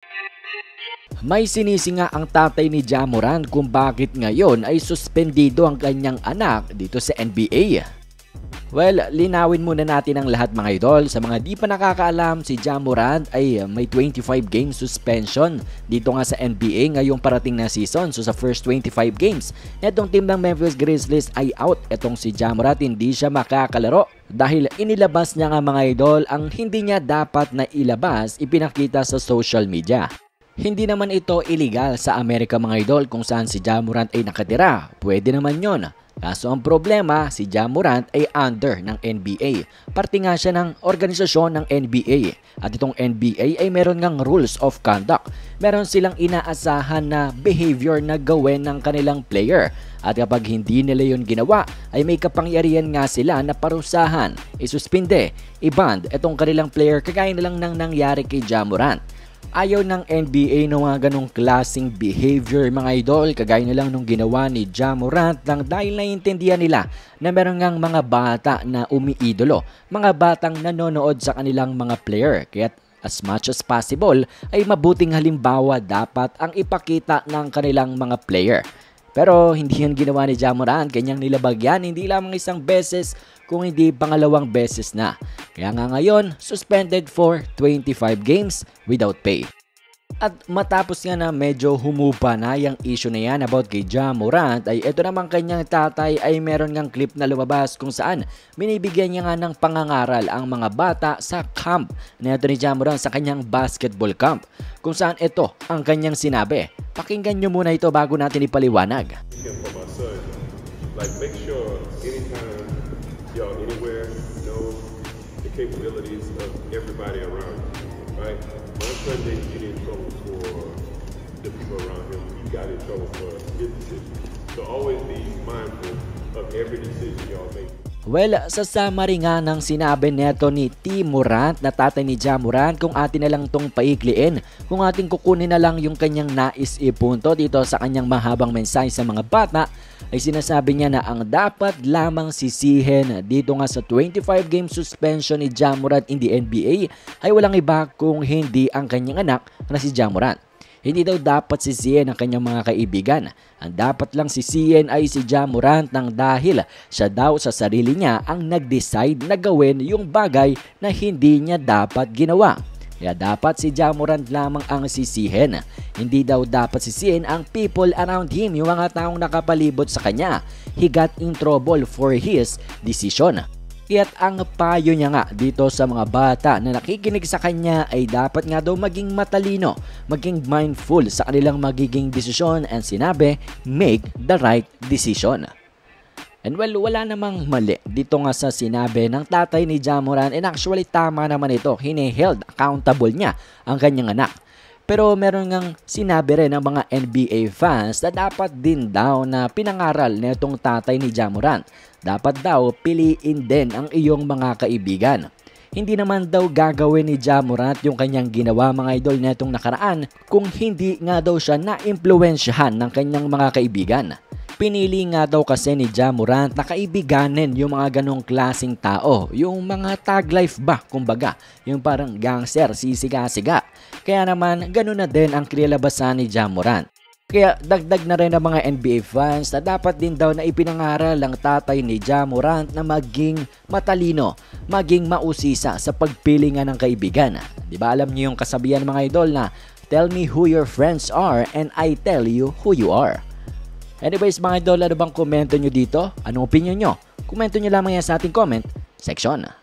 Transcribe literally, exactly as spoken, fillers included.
May sinisi nga ang tatay ni Ja Morant kung bakit ngayon ay suspendido ang kanyang anak dito sa N B A. Well, linawin muna natin ang lahat mga idol. Sa mga di pa nakakaalam, si Ja Morant ay may twenty-five game suspension dito nga sa N B A ngayong parating na season. So sa first twenty-five games, itong team ng Memphis Grizzlies ay out. Itong si Ja Morant hindi siya makakalaro dahil inilabas niya nga mga idol ang hindi niya dapat na ilabas, ipinakita sa social media. Hindi naman ito illegal sa Amerika mga idol kung saan si Ja Morant ay nakatira. Pwede naman yon. Kaso ang problema, si Ja Morant ay under ng N B A. Parte nga siya ng organisasyon ng N B A. At itong N B A ay meron ngang rules of conduct. Meron silang inaasahan na behavior na gawin ng kanilang player. At kapag hindi nila yun ginawa, ay may kapangyarihan nga sila na parusahan, isuspinde, i-ban itong kanilang player kagaya na lang nang nangyari kay Ja Morant. Ayaw ng N B A ng mga ganong klaseng behavior mga idol, kagaya na lang nung ginawa ni Ja Morant lang dahil naiintindihan nila na meron ngang mga bata na umiidolo, mga batang nanonood sa kanilang mga player. Kaya as much as possible ay mabuting halimbawa dapat ang ipakita ng kanilang mga player. Pero hindi yan ginawa ni Ja Morant, kanyang nilabag yan hindi lamang isang beses kung hindi pangalawang beses na. Kaya nga ngayon, suspended for twenty-five games without pay. At matapos nga na medyo humupa na yung issue na yan about kay Ja Morant, ay ito naman kanyang tatay ay meron ngang clip na lumabas kung saan binibigyan niya nga ng pangangaral ang mga bata sa camp na ito ni Ja Morant sa kanyang basketball camp. Kung saan ito ang kanyang sinabi. Pakinggan nyo muna ito bago natin ipaliwanag. Like make sure anytime y'all anywhere know the capabilities of everybody around you, right? My son didn't get in trouble for the people around him. He got in trouble for his decision. So always be mindful of every decision y'all make. Well, sa summary nga ng sinabi neto ni T. Morant na tatay ni Ja Morant, kung atin na lang itong paikliin, kung ating kukunin na lang yung kanyang nais ipunto dito sa kanyang mahabang mensahe sa mga bata, ay sinasabi niya na ang dapat lamang sisihin dito nga sa twenty-five game suspension ni Ja Morant in the N B A ay walang iba kung hindi ang kanyang anak na si Ja Morant. Hindi daw dapat sisihin ang kanyang mga kaibigan. Ang dapat lang sisihin ay si Ja Morant nang dahil siya daw sa sarili niya ang nag-decide na gawin yung bagay na hindi niya dapat ginawa. Kaya dapat si Ja Morant lamang ang sisihin. Hindi daw dapat sisihin ang people around him, yung mga taong nakapalibot sa kanya. He got in trouble for his decision. Kaya't ang payo niya nga dito sa mga bata na nakikinig sa kanya ay dapat nga daw maging matalino, maging mindful sa kanilang magiging desisyon, and sinabi, make the right decision. And well, wala namang mali dito nga sa sinabi ng tatay ni Ja Morant, and actually tama naman ito, hiniheld accountable niya ang kanyang anak. Pero meron ngang sinabi rin ng mga N B A fans na dapat din daw na pinangaral nitong tatay ni Ja Morant. Dapat daw piliin din ang iyong mga kaibigan. Hindi naman daw gagawin ni Ja Morant yung kanyang ginawa mga idol netong nakaraan kung hindi nga daw siya na-impluwensyahan ng kanyang mga kaibigan. Pinili nga daw kasi ni Ja Morant na kaibiganin yung mga ganong klaseng tao. Yung mga tag life ba, kumbaga. Yung parang gangster, sisiga-siga. Kaya naman, ganun na din ang kinalabasan ni Ja Morant. Kaya dagdag na rin ng mga N B A fans na dapat din daw na ipinangaral ang tatay ni Ja Morant na maging matalino, maging mausisa sa pagpili nga ng kaibigan. Di ba alam niyo yung kasabihan mga idol na, tell me who your friends are and I tell you who you are. Anyways mga idol, ano bang komento nyo dito? Anong opinion nyo? Komento nyo lamang yan sa ating comment section.